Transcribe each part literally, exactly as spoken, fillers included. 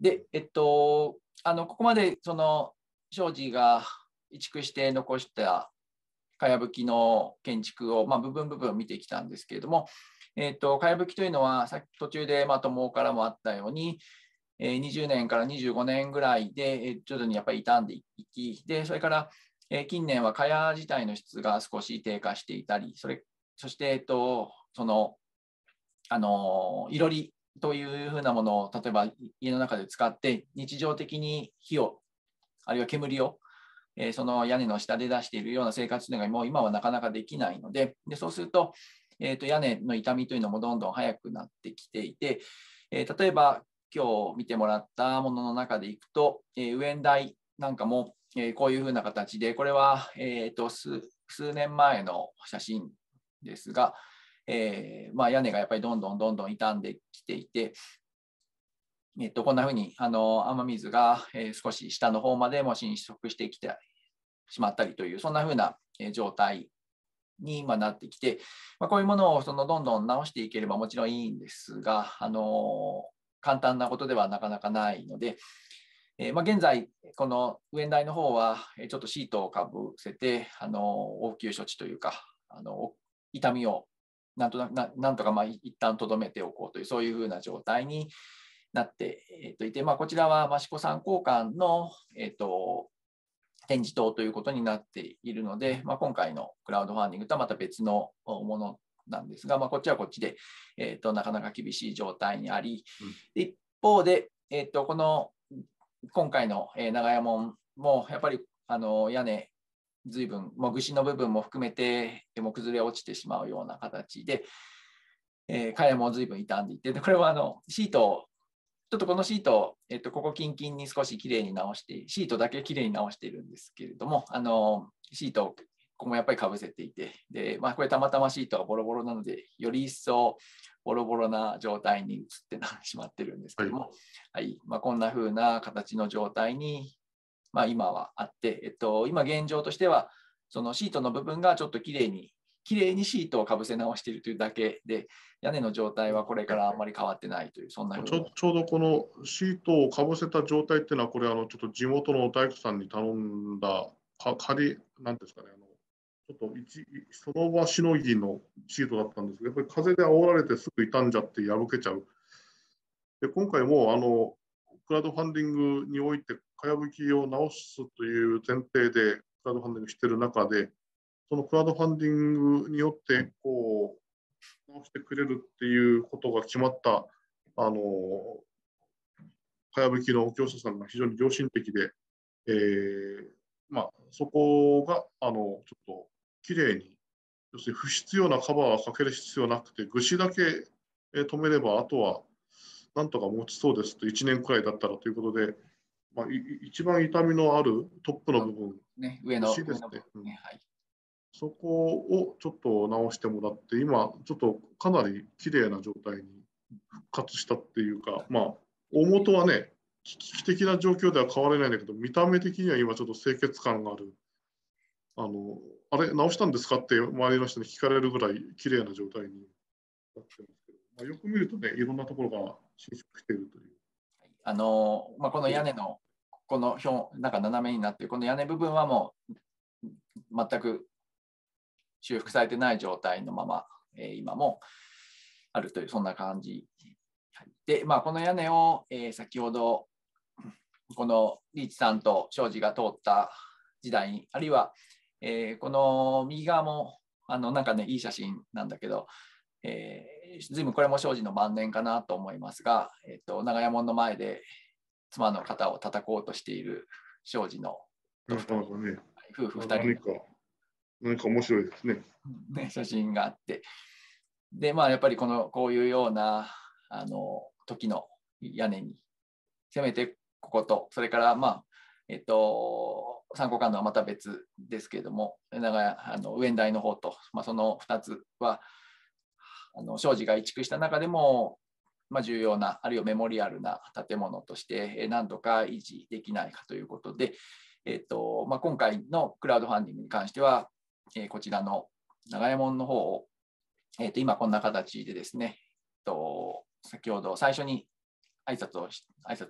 で、えっと、あのここまでその庄司が移築して残したかやぶきの建築を、まあ、部分部分見てきたんですけれども、えっと、かやぶきというのはさっき途中でまあ友からもあったように、えー、にじゅうねんからにじゅうごねんぐらいで、えー、徐々にやっぱり傷んでいき、でそれから、えー、近年はかや自体の質が少し低下していたり、それそして、えっと、そのあのいろりというふうなものを例えば家の中で使って日常的に火をあるいは煙をえー、その屋根の下で出しているような生活というのがもう今はなかなかできないので、でそうすると、えーと、屋根の傷みというのもどんどん早くなってきていて、えー、例えば今日見てもらったものの中でいくと、えー、上縁台なんかも、えー、こういうふうな形で、これは、えーと、数、数年前の写真ですが、えーまあ、屋根がやっぱりどんどんどんどん傷んできていて、えっと、こんなふうにあの雨水が、えー、少し下の方までも浸食してきてしまったりという、そんなふうな、えー、状態に今なってきて、まあ、こういうものをそのどんどん直していければもちろんいいんですが、あの簡単なことではなかなかないので、えーまあ、現在、この上縁台の方はちょっとシートをかぶせて、あの応急処置というか、あの痛みをなんとなななんとかまあ一旦とどめておこうという、そういうふうな状態になっていて、まあ、こちらは益子参考館の、えー、と展示棟ということになっているので、まあ、今回のクラウドファンディングとはまた別のものなんですが、まあ、こっちはこっちで、えー、となかなか厳しい状態にあり、うん、一方で、えー、とこの今回の長屋門もやっぱりあの屋根随分もうぐしの部分も含めても崩れ落ちてしまうような形で、えー、かやも随分傷んでいて、これはあのシートをちょっとこのシート、えっと、ここキンキンに少しきれいに直して、シートだけきれいに直しているんですけれども、あのシートをここもやっぱりかぶせていて、で、まあ、これたまたまシートがボロボロなので、より一層ボロボロな状態に移ってしまってるんですけども、はいはいまあ、こんな風な形の状態に、まあ、今はあって、えっと、今現状としては、そのシートの部分がちょっときれいにきれいにシートをかぶせ直しているというだけで、屋根の状態はこれからあんまり変わってないという、そんなふうちょちょうどこのシートをかぶせた状態っていうのは、これ、あのちょっと地元の大工さんに頼んだ、か仮、なんですかね、あのちょっと一その場しのぎのシートだったんですけど、やっぱり風で煽られてすぐ傷んじゃって破けちゃう。で今回もあのクラウドファンディングにおいて、かやぶきを直すという前提でクラウドファンディングしている中で、そのクラウドファンディングによってこう直してくれるっていうことが決まった、あのかやぶきの業者さんが非常に良心的で、えーまあ、そこがあのちょっときれいに、要するに不必要なカバーはかける必要なくて、ぐしだけ止めれば、あとはなんとか持ちそうですと、いちねんくらいだったらということで、まあ、一番痛みのあるトップの部分、 ね、上のですね、うんはい、 そこをちょっと直してもらって、今、ちょっとかなり綺麗な状態に復活したっていうか、まあ、大元はね、危機的な状況では変われないんだけど、見た目的には今ちょっと清潔感がある。あの、あれ、直したんですかって周りの人に聞かれるぐらい綺麗な状態になってますけど、まあ、よく見るとね、いろんなところが侵食しているという。 あのまあ、この屋根のこの表なんか斜めになっているこの屋根部分はもう全く修復されてない状態のまま、えー、今もあるというそんな感じで、まあ、この屋根を、えー、先ほどこのリーチさんと庄司が通った時代に、あるいは、えー、この右側もあのなんかねいい写真なんだけど、えー、ずいぶんこれも庄司の晩年かなと思いますが、えー、と長屋門の前で妻の肩を叩こうとしている庄司のなかなかね、 夫婦ふたり何か、何か面白いですね。 ね、写真があって、で、まあ、やっぱりこのこういうようなあの時の屋根に、せめてここと、それから、まあ、えっと、参考館のはまた別ですけれども、長屋あの上縁台の方と、まあ、そのふたつは、あの庄司が移築した中でも、まあ、重要な、あるいはメモリアルな建物として何とか維持できないかということで、えっとまあ、今回のクラウドファンディングに関しては、えー、こちらの長屋門の方を、えっと今こんな形でですね、えっと先ほど最初に挨拶をし挨拶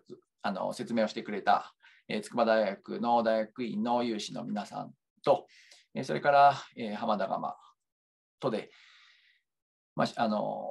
あの説明をしてくれた、えー、筑波大学の大学院の有志の皆さんと、えー、それから、えー、浜田釜とで、まあ、あの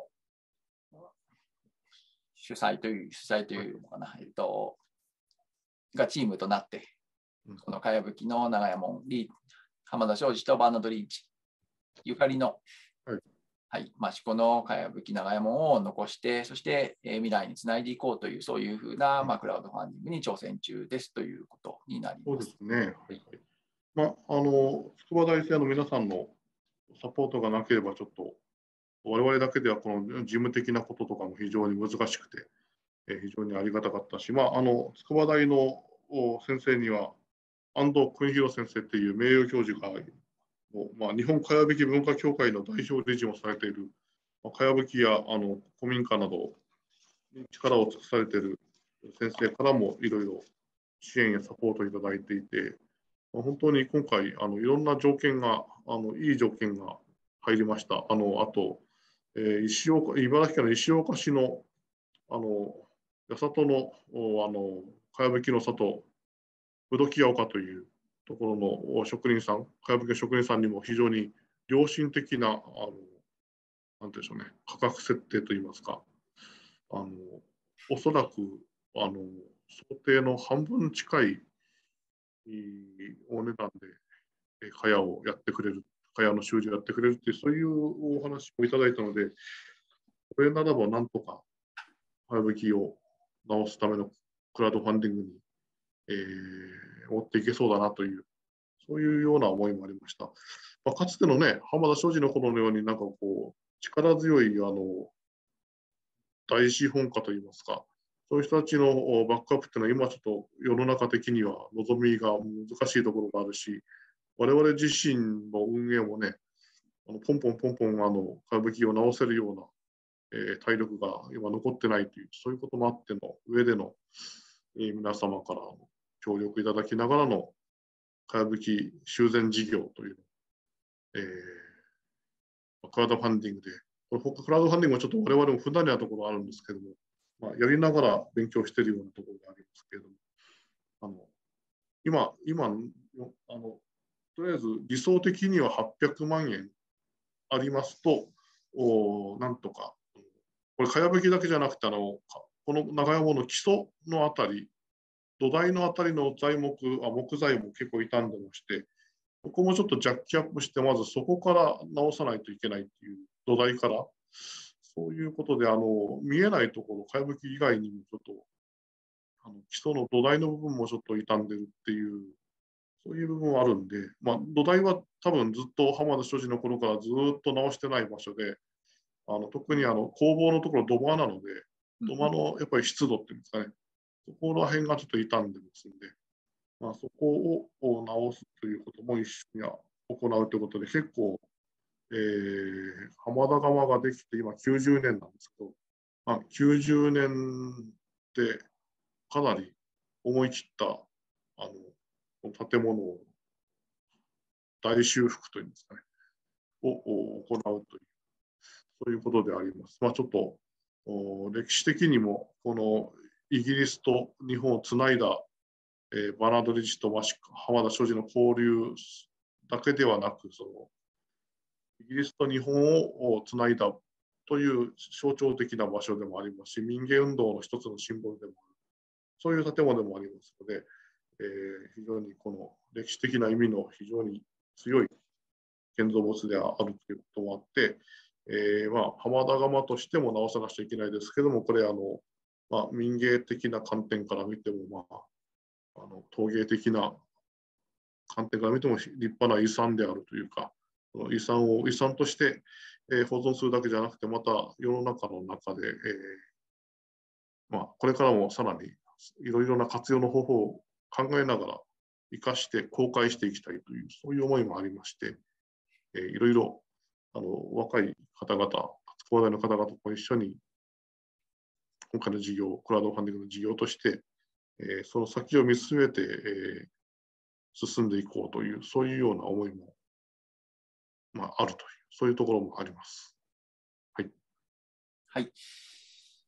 主催という主催というのかな、えっと、がチームとなって、このかやぶきの長屋門、浜田庄司とバーナード・リーチゆかりの、 はいはい、益子のかやぶき長屋門を残して、そして、えー、未来につないでいこうという、そういうふうな、まあ、クラウドファンディングに挑戦中ですということになります。 そうですね。はいはい。まあ、あの、筑波大生の皆さんのサポートがなければ、ちょっと、我々だけではこの事務的なこととかも非常に難しくて、えー、非常にありがたかったし、まあ、あの、筑波大の先生には、安藤邦弘先生っていう名誉教授が、まあ、日本かやぶき文化協会の代表理事もされている、かやぶきやあの古民家などに力を尽くされている先生からもいろいろ支援やサポートいただいていて、本当に今回、あのいろんな条件が、あのいい条件が入りました。あのあと、えー、石岡茨城県の石岡市のあの八里のあのかやぶきの里、ぶどきや丘というところの職人さん、かやぶきの職人さんにも非常に良心的な、あのなんていうんでしょうね、価格設定といいますか、あのおそらくあの想定の半分近いお値段でかやをやってくれる、かやの修理をやってくれるっていう、そういうお話をいただいたので、これならばなんとか、かやぶきを直すためのクラウドファンディングに、えー、持っていけそうだなという、そういうような思いもありました。まあ、かつてのね、浜田庄司の頃のように、なんかこう、力強いあの大資本家といいますか、そういう人たちのバックアップっていうのは、今ちょっと世の中的には望みが難しいところがあるし、我々自身の運営もね、あのポンポンポンポンあの歌舞伎を直せるような、えー、体力が今残ってないという、そういうこともあっての上での、えー、皆様から協力いただきながらのかやぶき修繕事業という、えー、クラウドファンディングで、これクラウドファンディングもちょっと我々も不慣れなところあるんですけども、まあ、やりながら勉強しているようなところがありますけれども、あの今、今あの、とりあえず理想的にははっぴゃくまんえんありますと、おなんとか、これ、かやぶきだけじゃなくて、あのこの長山の基礎のあたり、土台のあたりの材木、あ木材も結構傷んでまして、ここもちょっとジャッキアップして、まずそこから直さないといけないっていう、土台から、そういうことで、あの見えないところ、かやぶき以外にもちょっと、あの基礎の土台の部分もちょっと傷んでるっていう、そういう部分はあるんで、まあ、土台は多分ずっと浜田所司の頃からずっと直してない場所で、あの特にあの工房のところ土間なので、土間のやっぱり湿度っていうんですかね、そこら辺がちょっと傷んでますんで、まあ、そこを直すということも一緒に行うということで、結構、えー、浜田川ができて今きゅうじゅうねんなんですけど、まあ、きゅうじゅうねんでかなり思い切ったあの建物を大修復というんですかね、を行うという、そういうことであります。まあ、ちょっと歴史的にも、このイギリスと日本をつないだ、えー、バナード・リッチと浜田庄司の交流だけではなく、そのイギリスと日本をつないだという象徴的な場所でもありますし、民芸運動の一つのシンボルでもある、そういう建物でもありますので、えー、非常にこの歴史的な意味の非常に強い建造物であるということもあって、えーまあ、浜田窯としても直さなくちゃいけないですけども、これあの、まあ、民芸的な観点から見ても、まあ、あの陶芸的な観点から見ても立派な遺産であるというか、遺産を遺産として、えー、保存するだけじゃなくて、また世の中の中で、えーまあ、これからもさらにいろいろな活用の方法を考えながら生かして公開していきたいという、そういう思いもありまして、えー、いろいろあの若い方々、筑波大の方々と一緒に今回の事業、クラウドファンディングの事業として、えー、その先を見据えて、えー、進んでいこうという、そういうような思いも、まあ、あるという、そういうところもあります。はい。 はい。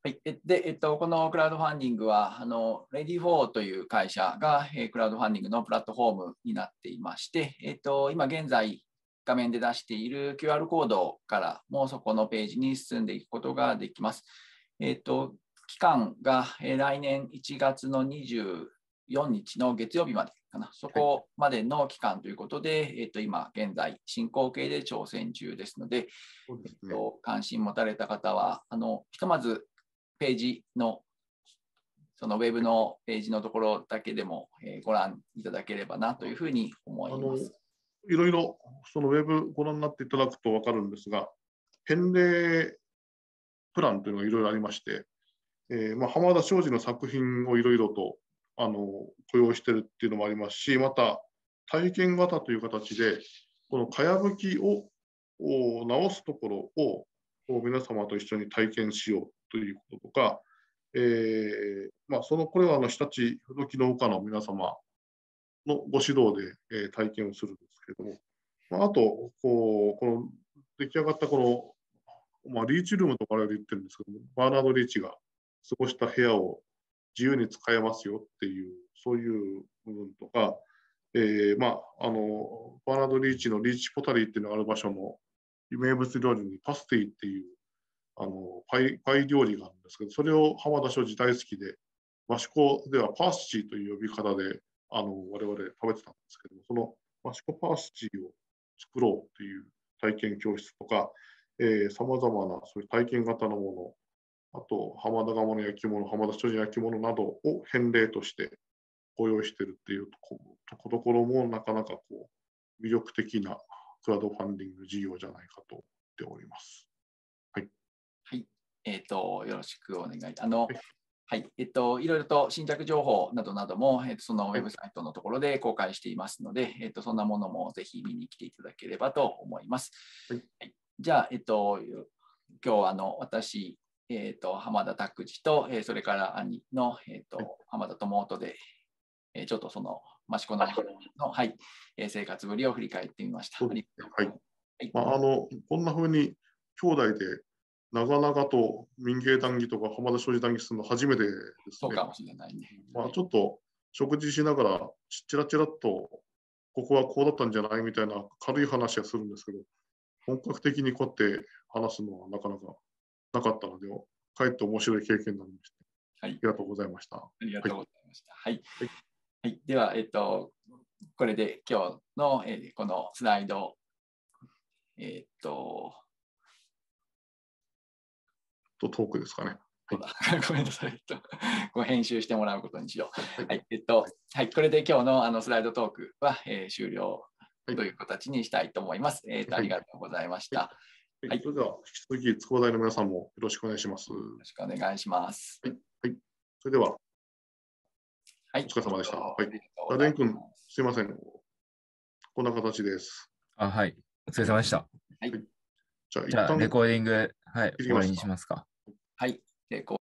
はい、で、えっと、このクラウドファンディングは、あの、レディフォーという会社が、えークラウドファンディングのプラットフォームになっていまして、えっと、今現在、画面で出している キューアール コードからもそこのページに進んでいくことができます。えっと、期間が、えー来年いちがつのにじゅうよっかの月曜日までかな、そこまでの期間ということで、はい、えっと、今現在進行形で挑戦中ですので、 そうですね、 えっと、関心持たれた方は、あのひとまずページの、そのウェブのページのところだけでも、えーご覧いただければなというふうに思います。 いろいろそのウェブご覧になっていただくと分かるんですが、返礼プランというのがいろいろありまして、えーまあ、浜田庄司の作品をいろいろとあの雇用しているっていうのもありますし、また体験型という形で、このかやぶきを直すところを皆様と一緒に体験しようということとか、えーまあ、そのこれはあの日立不動機農家の皆様のご指導で、えー、体験をするんですけれども、まあ、あとこうこの出来上がったこの、まあ、リーチルームとか我々言ってるんですけども、バーナード・リーチが過ごした部屋を自由に使えますよっていう、そういう部分とか、えーまあ、あのバーナード・リーチのリーチポタリーっていうのがある場所の名物料理にパスティっていうあのパイパイ料理があるんですけど、それを浜田庄司大好きで、益子ではパースチーという呼び方であの我々食べてたんですけども、その益子パースチーを作ろうという体験教室とか、さまざまなそういう体験型のもの、あと浜田窯の焼き物、浜田庄司焼き物などを返礼としてご用意しているっていうところもなかなかこう魅力的なクラウドファンディング事業じゃないかと思っております。はい。 はい。えっと、よろしくお願い。あの、はいはい、えっと、いろいろと新着情報などなども、えっと、そのウェブサイトのところで公開していますので、はい、えっと、そんなものもぜひ見に来ていただければと思います。はいはい、じゃあ、えっと、今日あの私、えっと、浜田拓司と、えー、それから兄の、えっと、はい、浜田智夫で、えー、ちょっとその益子の、の、はい、生活ぶりを振り返ってみました。 はい。 はいまあ、あのこんなふうに兄弟で長々と民芸談義とか浜田庄司談義するの初めてですね。 そうかもしれないね。 まあ、ちょっと食事しながらちらちらっとここはこうだったんじゃないみたいな軽い話はするんですけど、本格的にこうやって話すのはなかなかなかったので、かえって面白い経験になりました。はい、ありがとうございました。ありがとうございました。はい。はいはい、では、えっと、これで今日の、えー、このスライド、えっと、 とトークですかね。 はい、ごめんなさい。ご編集してもらうことにしよう。はい、えっと、はい、これで今日のあのスライドトークは、えー、終了という形にしたいと思います。えっと、ありがとうございました。 はい、それでは引き続き筑波大の皆さんもよろしくお願いします。よろしくお願いします。 はい、はい、それでは、はい、お疲れ様でした。はい、ダデン君、すいません。こんな形です。 あ、はい。お疲れ様でした。 はい。 じゃあ、 じゃあレコーディング、はい、終わりにしますか。 はい。レコ